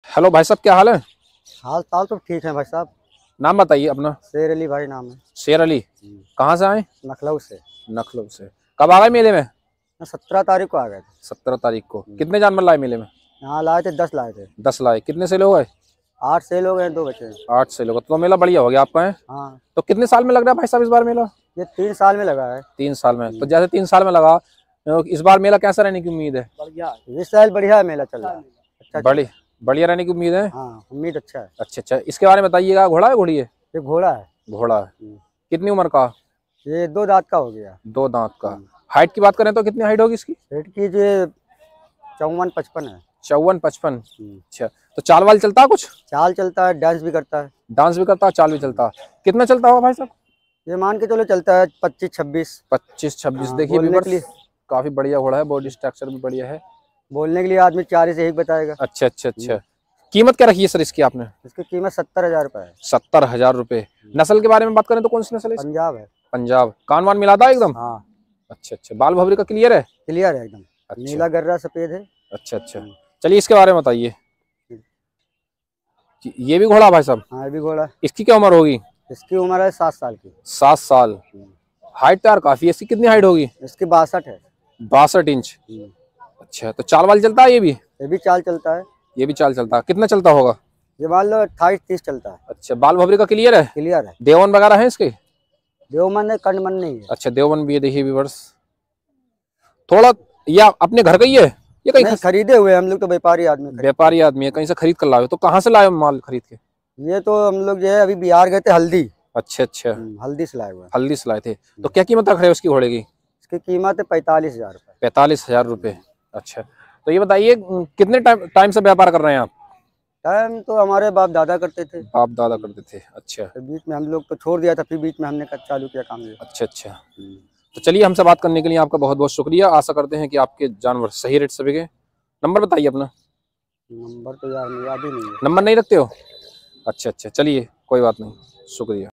Hello भाई साहब, क्या हाल है? हाल चाल तो ठीक है भाई साहब। नाम बताइए अपना। शेर अली भाई नाम है। शेर अली। कहाँ से आए? लखनऊ से। लखनऊ से। कब आ गए मेले में? 17 तारीख को आ गए थे। 17 तारीख को। कितने जानवर लाए मेले में? यहाँ लाए थे 10 लाए थे। 10 लाए। कितने से लोग गए? 8 सेल हो गए, 2 बचे हैं। 8 से लोग। तो मेला बढ़िया हो गया आपका है। हाँ, तो कितने साल में लग रहा है भाई साहब इस बार मेला? ये 3 साल में लगा है। 3 साल में। तो जैसे 3 साल में लगा, तो इस बार मेला कैसा रहने की उम्मीद है? बढ़िया, इस साल बढ़िया मेला चल रहा है। अच्छा बड़ी बढ़िया रहने की उम्मीद है। हाँ, उम्मीद अच्छा है। अच्छा अच्छा, इसके बारे में बताइएगा। घोड़ा है घोड़ी है? ये घोड़ा है। घोड़ा है। कितनी उम्र का? ये 2 दांत का हो गया। 2 दांत का। हाइट की बात करें तो कितनी हाइट होगी इसकी? रेट की ये 54-55 है। 54-55। अच्छा, तो चाल वाल चलता है कुछ? चाल चलता है, डांस भी करता है। डांस भी करता है, चाल भी चलता है। कितना चलता होगा भाई साहब? ये मान के चलो चलता है 25-26। 25-26। हाँ, देखिए बोलने के लिए व्यूअर्स, काफी बढ़िया घोड़ा है, बॉडी स्ट्रक्चर भी बढ़िया है। बोलने के लिए आदमी 40 से 1 बताएगा। अच्छा अच्छा अच्छा। कीमत क्या रखी है सर इसकी आपने? इसकी कीमत 70,000 रुपये है। 70,000 रुपए। नस्ल के बारे में बात करें तो कौन सी नस्ल है इसकी? पंजाब है। पंजाब। कान वान मिलाता है एकदम? हाँ, अच्छा अच्छा। बाल भवरी का क्लियर है? क्लियर है एकदम। अच्छा नीला गर्रा सफेद है। अच्छा अच्छा। चलिए इसके बारे में बताइए। ये भी घोड़ा भाई साहब? हाँ, ये भी घोड़ा है। इसकी क्या उम्र होगी? इसकी उम्र है 7 साल की। 7 साल। हाइट तो यार काफी है। इसकी कितनी हाइट होगी? इसकी 62 है। 62 इंच। अच्छा, तो चाल वाल चलता है ये भी? ये भी चाल चलता है। ये भी चाल चलता है। कितना चलता होगा? ये मान लो 28-30 चलता है। अच्छा, बाल भवरी का क्लियर है? क्लियर है। देवन वगैरह है इसके? देवमन है, कंडमन नहीं है। अच्छा, देवन भी है। देखिए व्यूअर्स, थोड़ा या अपने घर का ही है ये कहीं नहीं, खरीदे हुए हम लोग तो व्यापारी आदमी खरीदते व्यापारी आदमी है, कहीं से खरीद कर लाए हो? तो कहाँ से लाए हो माल खरीद के? हैं। ये तो हम लोग जो है अभी बिहार गए थे हल्दी। अच्छा अच्छा। हल्दी से लाए हुए हैं। हल्दी से लाए थे। तो क्या कीमत रख रहे हो उसकी घोड़े की? इसकी कीमत है 45,000 रुपये। 45,000 रुपये। अच्छा, तो ये बताइए कितने टाइम से व्यापार कर रहे हैं आप? टाइम तो हमारे बाप दादा करते थे। बाप दादा करते थे। अच्छा तो बीच में हम लोग तो छोड़ दिया था, फिर बीच में हमने चालू किया काम ये। अच्छा अच्छा। तो चलिए, हमसे बात करने के लिए आपका बहुत बहुत शुक्रिया। आशा करते हैं कि आपके जानवर सही रेट से बिके। नंबर बताइए अपना। नंबर तो यार याद ही नहीं है। नंबर नहीं रखते हो? अच्छा अच्छा, चलिए कोई बात नहीं, शुक्रिया।